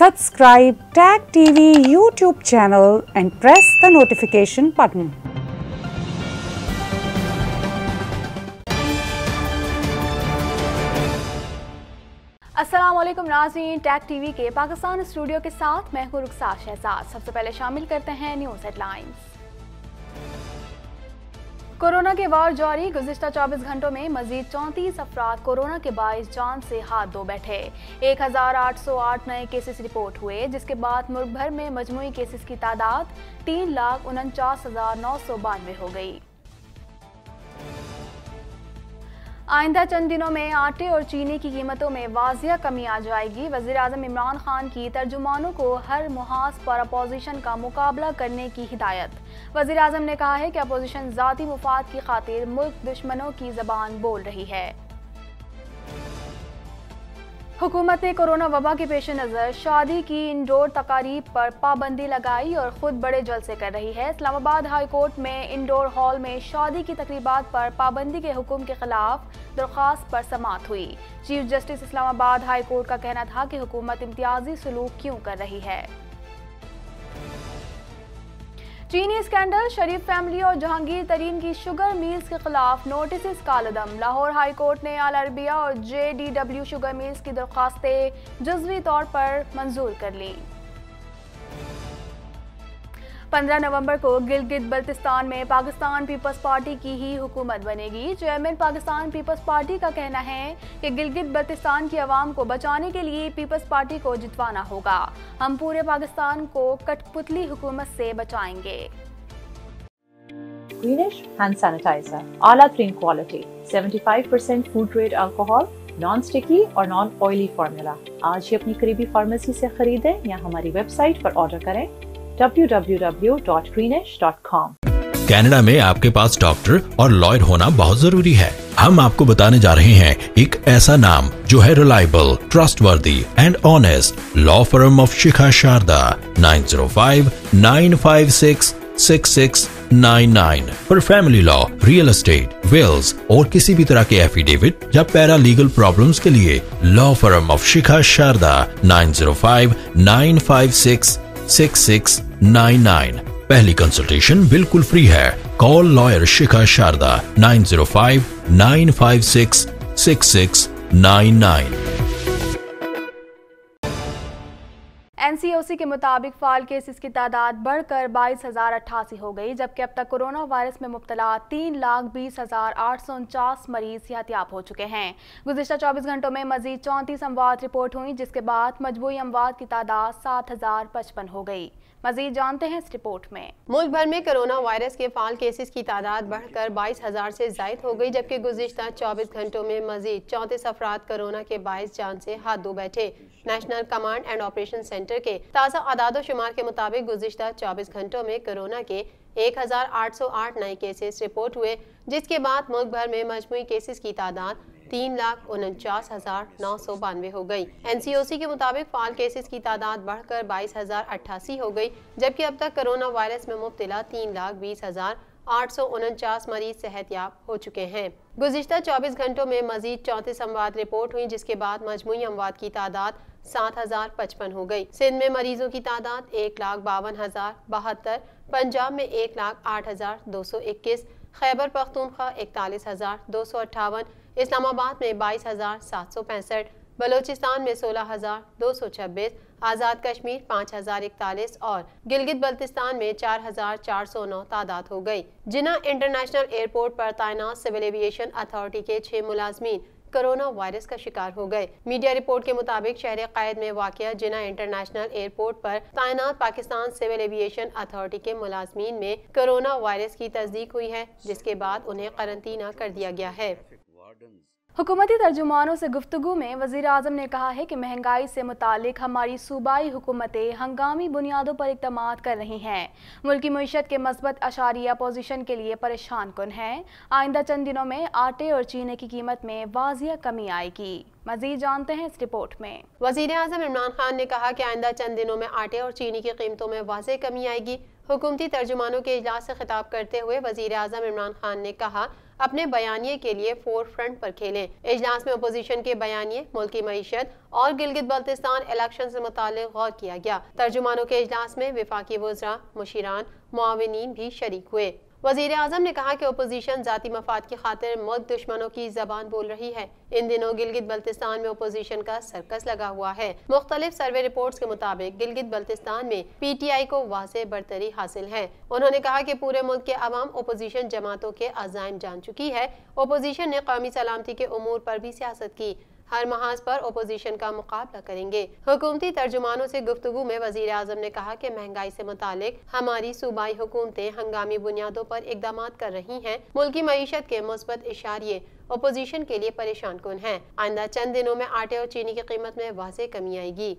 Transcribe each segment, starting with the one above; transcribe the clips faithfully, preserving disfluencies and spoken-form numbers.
Subscribe Tag T V YouTube channel and press the notification button. अस्सलाम वालेकुम नाज़रीन, tag TV के Pakistan studio के साथ मैं हूं रुखसार शहजाद। सबसे पहले शामिल करते हैं न्यूज़ हेडलाइंस। कोरोना के वार जारी, गुज़िश्ता चौबीस घंटों में मजीद चौंतीस अफराद कोरोना के बाइस जान से हाथ धो बैठे। एक हजार आठ सौ आठ नए केसेस रिपोर्ट हुए, जिसके बाद मुल्क भर में मजमूई केसेस की तादाद तीन लाख उनचास हजार नौ सौ बानवे हो गई। आइंदा चंद दिनों में आटे और चीनी की कीमतों में वाजिया कमी आ जाएगी। वज़ीर आज़म इमरान खान की तर्जुमानों को हर मुहाज पर अपोजिशन का मुकाबला करने की हिदायत। वज़ीर आज़म ने कहा है कि अपोजिशन ज़ाती मुफाद की खातिर मुल्क दुश्मनों की ज़बान बोल रही है। हुकूमत ने कोरोना वबा के पेश नज़र शादी की इंडोर तकारीब पर पाबंदी लगाई और खुद बड़े जलसे कर रही है। इस्लामाबाद हाई कोर्ट में इंडोर हॉल में शादी की तकरीबात पर पाबंदी के हुक्म के खिलाफ दरख्वास्त पर समाअत हुई। Chief justice Islamabad high court का कहना था कि हुकूमत इम्तियाजी सलूक क्यों कर रही है। चीनी स्कैंडल, शरीफ फैमिली और जहांगीर तरीन की शुगर मिल्स के खिलाफ नोटिस कालदम। लाहौर हाई कोर्ट ने अल अरबिया और J D W sugar mills की दरख्वास्तें जुज़वी तौर पर मंजूर कर ली। पंद्रह नवंबर को गिलगित बल्तिस्तान में पाकिस्तान पीपल्स पार्टी की ही हुकूमत बनेगी। चेयरमैन पाकिस्तान पीपल्स पार्टी का कहना है कि गिलगित बल्तिस्तान की आवाम को बचाने के लिए पीपल्स पार्टी को जितवाना होगा। हम पूरे पाकिस्तान को कठपुतली हुकूमत से बचाएंगे। ग्रीनिश हैंड सैनिटाइजर, आला तरीन क्वालिटी, पचहत्तर percent food grade alcohol, non sticky और नॉन ऑयली फार्मूला। आज ही अपनी करीबी फार्मेसी से खरीदें या हमारी वेबसाइट पर ऑर्डर करें W W W dot greenish dot com. Canada में आपके पास डॉक्टर और लॉयर होना बहुत जरूरी है। हम आपको बताने जा रहे हैं एक ऐसा नाम जो है reliable, trustworthy and honest. Law firm of Shikha Sharda, nine zero five nine five six six six nine nine पर family law, real estate, wills और किसी भी तरह के एफिडेविट या पैरा लीगल प्रॉब्लम्स के लिए law firm of Shikha Sharda, nine zero five nine five six six six nine nine. पहली कंसल्टेशन बिल्कुल फ्री है। Call lawyer Shikha Sharda, nine zero five nine five six six six nine nine. N C O C के मुताबिक फाल cases की तादाद बढ़कर बाईस हजार अट्ठासी हो गई, जबकि अब तक कोरोना वायरस में मुब्तला तीन लाख बीस हजार आठ सौ उनचास मरीज सेहतियाब हो चुके हैं। गुज़िश्ता चौबीस घंटों में मजीद चौंतीस अमवात रिपोर्ट हुई, जिसके बाद मजबूरी अमवात की तादाद सात हजार पचपन हो गई। मजीद जानते हैं इस रिपोर्ट में। मुल्क भर में कोरोना वायरस के फाल केसेस की तादाद बढ़कर बाईस हजार से जायद हो गई, जबकि गुज़िश्ता चौबीस घंटों में मजीद चौंतीस अफराद कोरोना के बाईस जान से हाथ धो बैठे। National command and operation centre के ताज़ा आदादो शुमार के मुताबिक गुज़िश्ता चौबीस घंटों में कोरोना के एक हजार आठ सौ आठ नए केसेस रिपोर्ट हुए, जिसके बाद मुल्क भर में मजमूई केसेस की तादाद तीन लाख उनचास हजार नौ सौ बानवे हो गई। एन सी ओ सी के मुताबिक फाल केसेस की तादाद बढ़कर बाईस हजार अट्ठासी हो गई, जबकि अब तक कोरोना वायरस में मुब्तला तीन लाख बीस हजार आठ सौ उनचास मरीज सेहतियाब हो चुके हैं। गुज़िश्ता चौबीस घंटों में मजीद चौंतीस अमवात रिपोर्ट हुई, जिसके बाद मजमूई अमवात की तादाद सात हजार पचपन हो गई। सिंध में मरीजों की तादाद एक लाख बावन हजार बहत्तर, पंजाब में एक लाख आठ हजार दो सौ इक्कीस, खैबर पख्तूनख्वा इकतालीस हजार दो सौ अट्ठावन, इस्लामाबाद में बाईस हजार सात सौ पैंसठ, बलोचिस्तान में सोलह हजार दो सौ छब्बीस, आज़ाद कश्मीर पाँच हजार इकतालीस और गिलगित बल्तिस्तान में चार हजार चार सौ नौ तादाद हो गई। जिन्ना इंटरनेशनल एयरपोर्ट पर तैनात सिविल एविएशन अथॉरिटी के छह मुलाजमीन कोरोना वायरस का शिकार हो गए। मीडिया रिपोर्ट के मुताबिक शहर कैद में वाक़िया जिन्ना इंटरनेशनल एयरपोर्ट पर तैनात पाकिस्तान सिविल एविएशन अथॉरिटी के मुलाजमीन में कोरोना वायरस की तस्दीक हुई है, जिसके बाद उन्हें करंतना कर दिया गया है। हुकूमती तर्जुमानों से गुफ्तगू में वज़ीर आज़म ने कहा है कि महंगाई से मुतालिक हमारी सूबाई हुकूमतें हंगामी बुनियादों पर इक़दामात कर रही हैं। मुल्की मईशत के मस्बत अशारिया पोजीशन के लिए परेशान कुन है। आइंदा चंद दिनों में आटे और चीनी की कीमत में वाजिया कमी आएगी। मज़ीद जानते हैं इस रिपोर्ट में। वज़ीर आज़म इमरान खान ने कहा कि आइंदा चंद दिनों में आटे और चीनी की कीमतों में वाज़ेह कमी आएगी। हुकूमती तर्जुमानों के इजलास से खिताब करते हुए वज़ीर आज़म इमरान खान ने कहा, अपने बयानिए के लिए फोर फ्रंट पर खेलें। इजलास में अपोजिशन के बयानिए, मुल्की मईशत और गिलगित बल्तिस्तान इलेक्शन से मुताल्लिक गौर किया गया। तर्जुमानों के इजलास में विफाकी वज़रा, मुशीरान, मुआविनीन भी शरीक हुए। वज़ीर आज़म ने कहा कि अपोजिशन जाती मफाद की खातिर मुल्क दुश्मनों की जबान बोल रही है। इन दिनों गिलगित बल्तिस्तान में अपोजिशन का सर्कस लगा हुआ है। मुख्तलिफ सर्वे रिपोर्ट्स के मुताबिक गिलगित बल्तिस्तान में पी टी आई को वाज़ेह बरतरी हासिल है। उन्होंने कहा कि पूरे मुल्क के अवाम अपोजिशन जमातों के अज़ाइम जान चुकी है। अपोजिशन ने कौमी सलामती के उमूर पर भी सियासत की, हर महाज पर अपोजिशन का मुकाबला करेंगे। हुकूमती तर्जुमानों से गुफ्तगू में वज़ीर आज़म ने कहा कि महंगाई से मुतालिक हमारी सूबाई हुकूमतें हंगामी बुनियादों पर इकदाम कर रही हैं। मुल्की मईशत के मुस्बत इशारे अपोजिशन के लिए परेशान कुन हैं। आइंदा चंद दिनों में आटे और चीनी की कीमत में वाज़ेह कमी आएगी।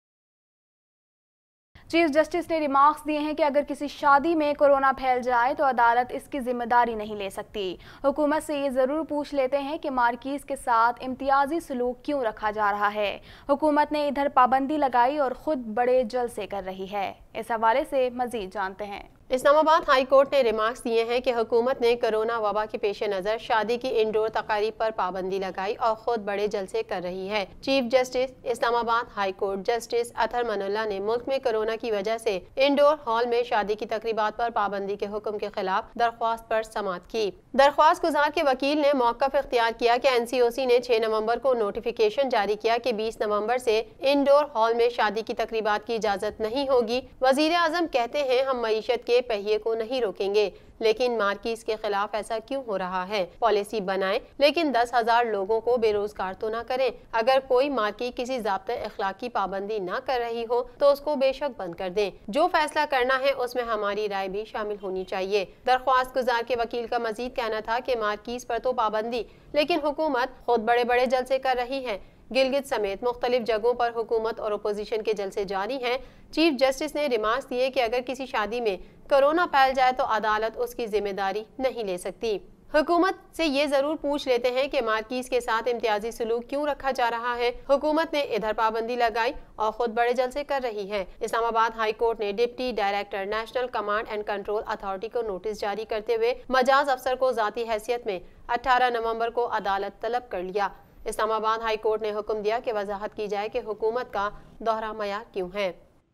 चीफ जस्टिस ने रिमार्क्स दिए हैं कि अगर किसी शादी में कोरोना फैल जाए तो अदालत इसकी जिम्मेदारी नहीं ले सकती। हुकूमत से ये ज़रूर पूछ लेते हैं कि मार्कीज़ के साथ इम्तियाजी सलूक क्यों रखा जा रहा है। हुकूमत ने इधर पाबंदी लगाई और ख़ुद बड़े जलसे कर रही है। इस हवाले से मज़ीद जानते हैं। इस्लामाबाद हाई कोर्ट ने रिमार्क्स दिए हैं कि हुकूमत ने कोरोना वबा के पेश नज़र शादी की इंडोर तकारीब पर पाबंदी लगाई और खुद बड़े जलसे कर रही है। Chief justice Islamabad high court justice Athar Minallah ने मुल्क में कोरोना की वजह से इंडोर हॉल में शादी की तकरीबात पर पाबंदी के हुक्म के खिलाफ दरख्वास्त पर समाअत की। दरख्वास्त गुजार के वकील ने मौक़िफ़ इख्तियार किया कि एन सी ओ सी ने छह नवंबर को नोटिफिकेशन जारी किया कि बीस नवंबर से इंडोर हॉल में शादी की तकरीबात की इजाज़त नहीं होगी। वज़ीर आज़म कहते हैं, हम मईशत के पहिए को नहीं रोकेंगे, लेकिन मार्कीज के खिलाफ ऐसा क्यों हो रहा है? पॉलिसी बनाएं, लेकिन दस हजार लोगों को बेरोजगार तो ना करें। अगर कोई मार्की किसी ज़ाब्ते इखलाकी पाबंदी ना कर रही हो तो उसको बेशक बंद कर दें। जो फैसला करना है उसमें हमारी राय भी शामिल होनी चाहिए। दरख्वास्त गुजार के वकील का मजीद कहना था कि मार्कीज पर तो पाबंदी, लेकिन हुकूमत खुद बड़े बड़े जलसे कर रही है। गिलगित समेत मुख्तलिफ जगहों पर हुकूमत और अपोजिशन के जलसे जारी हैं। चीफ जस्टिस ने रिमार्क्स दिए कि अगर किसी शादी में कोरोना फैल जाए तो अदालत उसकी जिम्मेदारी नहीं ले सकती। हुकूमत से ये जरूर पूछ लेते हैं कि मार्कीज के साथ इम्तियाजी सलूक क्यों रखा जा रहा है। हुकूमत ने इधर पाबंदी लगाई और खुद बड़े जलसे कर रही है। इस्लामाबाद हाई कोर्ट ने deputy director national command and control authority को नोटिस जारी करते हुए मजाज अफसर को जाती हैसियत में अठारह नवम्बर को अदालत तलब कर लिया। इस्लामाबाद हाई कोर्ट ने हुक्म दिया कि वजाहत की जाए कि हुकूमत का दोहरा मयार क्यों है।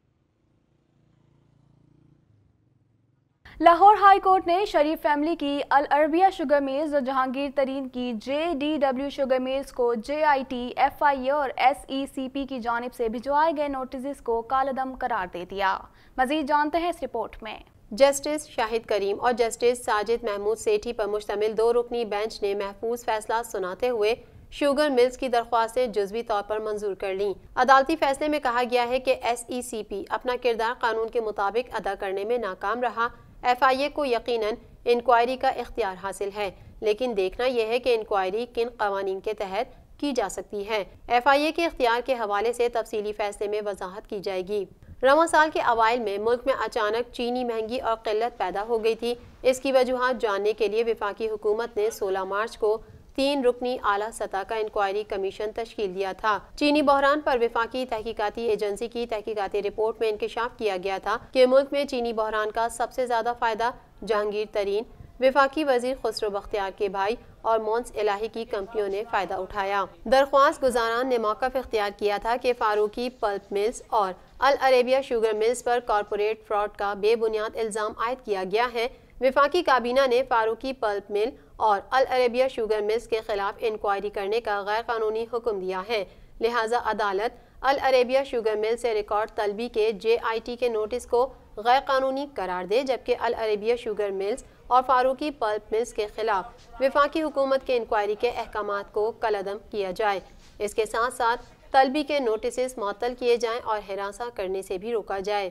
लाहौर हाई कोर्ट ने शरीफ फैमिली की अल अरबिया शुगर मिल्स और जहांगीर तरीन की J D W sugar mills को J I T, F I ए और एस ई सी पी की जानिब से भिजवाए गए नोटिस को कालअदम करार दे दिया। मजीद जानते हैं इस रिपोर्ट में। जस्टिस शाहिद करीम और जस्टिस साजिद महमूद सेठी पर मुश्तमिल दो रुकनी बेंच ने महफूज फैसला सुनाते हुए शुगर मिल्स की दरख्वास्तें जुज़वी तौर पर मंजूर कर लीं। अदालती फैसले में कहा गया है कि एस ई सी पी अपना किरदार कानून के मुताबिक अदा करने में नाकाम रहा। एफ आई ए को यकीनन इंक्वायरी का इख्तियार हासिल है, लेकिन देखना यह है कि इंक्वायरी किन कवानीन के तहत की जा सकती है। एफ आई ए के इख्तियार के हवाले से तफसीली फैसले में वजाहत की जाएगी। रवां साल के अवाइल में मुल्क में अचानक चीनी महंगी और किल्लत पैदा हो गई थी। इसकी वजूहात जानने के लिए वफाकी हुकूमत ने सोलह मार्च को तीन रुकनी आला सतह का इंक्वायरी कमीशन तश्कील दिया था। चीनी बहरान पर वफाकी तहकीकाती एजेंसी की तहकीकाती रिपोर्ट में इंकशाफ किया गया था कि मुल्क में चीनी बहरान का सबसे ज्यादा फायदा जहांगीर तरीन, वफाकी वजीर खुसरो बख्तियार के भाई और मोन्स इलाही की कंपनियों ने फायदा उठाया। दरख्वास्त गुजारान ने मौक़िफ़ इख्तियार किया था कि फारूकी पल्प मिल्स और अल अरेबिया शुगर मिल्स पर कॉरपोरेट फ्रॉड का बेबुनियाद इल्ज़ाम आयद किया गया है। वफाकी काबीना ने फारूकी पल्प मिल और अल अरेबिया शुगर मिल्स के खिलाफ इंक्वायरी करने का गैर कानूनी हुक्म दिया है। लिहाजा अदालत अल अरेबिया शुगर मिल से रिकॉर्ड तलबी के जे आई टी के नोटिस को गैर कानूनी करार दे, जबकि अल अरेबिया शुगर मिल्स और फारूकी पल्प मिल्स के खिलाफ वफाकी हुकूमत के इंक्वायरी के अहकामात को कलअदम किया जाए। इसके साथ साथ तलबी के नोटिस मुअत्तल किए जाएं और हिरासा करने से भी रोका जाए।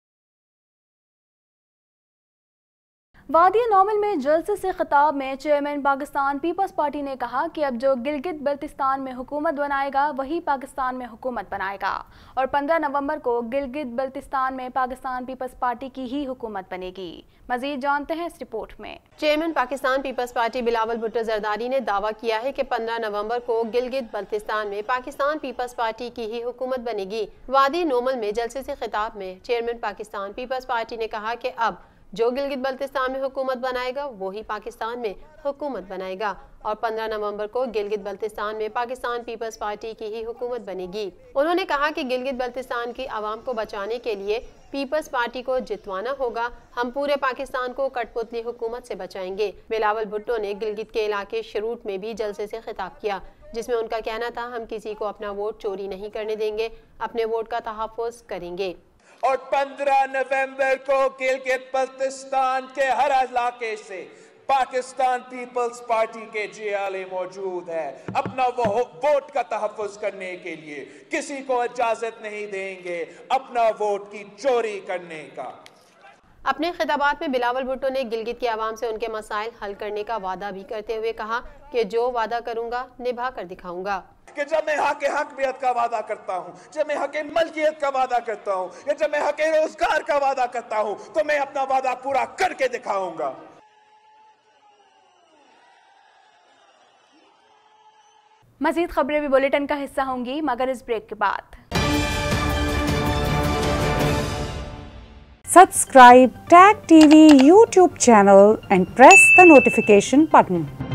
वादिया नॉवल में जलसे से खिताब में चेयरमैन पाकिस्तान पीपल्स पार्टी ने कहा कि अब जो गिलगित बल्तिस्तान में हुकूमत बनाएगा वही पाकिस्तान में हुकूमत बनाएगा और पंद्रह नवंबर को गिलगित बल्तिस्तान में पाकिस्तान पीपल्स पार्टी की ही हुकूमत बनेगी। मजीद जानते हैं इस रिपोर्ट में। Chairman Pakistan peoples party Bilawal Bhutto Zardari ने दावा किया है कि पंद्रह नवंबर को गिलगित बल्तिस्तान में पाकिस्तान पीपल्स पार्टी की ही हुकूमत बनेगी। वादी नोमल में जलसे से खिताब में चेयरमैन पाकिस्तान पीपल्स पार्टी ने कहा कि अब जो गिलगित बल्तिस्तान में हुकूमत बनाएगा वही पाकिस्तान में हुकूमत बनाएगा और पंद्रह नवंबर को गिलगित बल्तिस्तान में पाकिस्तान पीपल्स पार्टी की ही हुकूमत बनेगी। उन्होंने कहा कि गिलगित बल्तिस्तान की आवाम को बचाने के लिए पीपल्स पार्टी को जितवाना होगा। हम पूरे पाकिस्तान को कठपुतली हुकूमत से बचाएंगे। बिलावल भुट्टो ने गिलगित के इलाके शरूट में भी जलसे से खिताब किया, जिसमें उनका कहना था, हम किसी को अपना वोट चोरी नहीं करने देंगे, अपने वोट का तहफ़्फ़ुज़ करेंगे। और पंद्रह नवंबर को गिलगित बल्तिस्तान के हर इलाके से पाकिस्तान पीपल्स पार्टी के जियाले मौजूद है। अपना वो वोट का तहफ़्फ़ुज़ करने के लिए किसी को इजाजत नहीं देंगे अपना वोट की चोरी करने का। अपने खिताबात में बिलावल भुट्टो ने गिलगित की आवाम से उनके मसाइल हल करने का वादा भी करते हुए कहा कि जो वादा करूंगा निभा कर दिखाऊंगा। कि जब मैं हक हकमियत का वादा करता हूँ, जब मैं हक मलकियत का वादा करता हूँ, या जब मैं हक रोजगार का वादा करता हूँ, तो मैं अपना वादा पूरा करके दिखाऊंगा। मजीद खबरें भी बुलेटिन का हिस्सा होंगी, मगर इस ब्रेक के बाद। Subscribe Tag T V YouTube channel and press the notification button.